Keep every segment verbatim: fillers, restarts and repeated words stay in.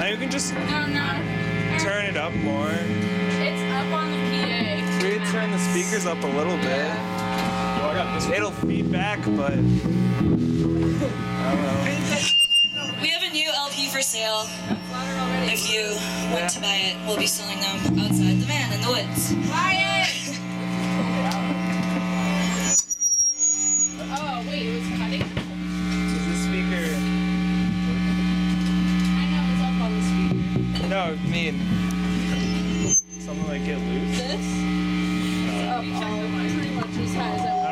you can just No, no. turn it up more. It's up on the P A. We could turn the speakers up a little bit. It'll feed back, but I don't know. We have a new L P for sale. If you want Yeah. to buy it, we'll be selling them outside the van in the woods. Buy it! Oh, wait, it was cutting? Is this speaker? I know, it's up on the speaker. No, I mean something like get loose. This? Up all, pretty much as high as I want.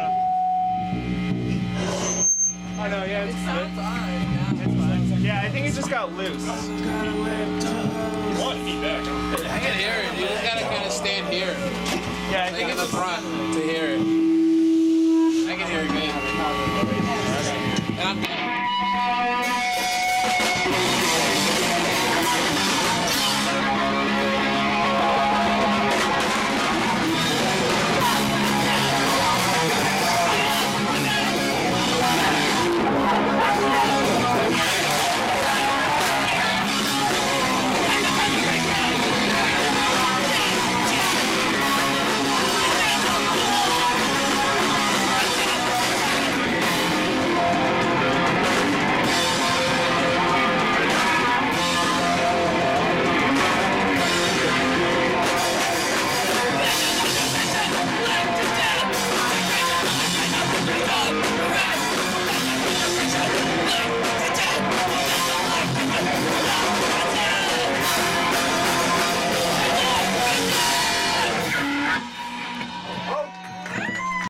Oh no, yeah, It it's sounds good. odd. It's fine. Yeah, I think it just got loose. You want feedback. I can hear it. You just gotta kind of stand here, Yeah, I like think in the it's front, to hear it. I can hear it good. And I'm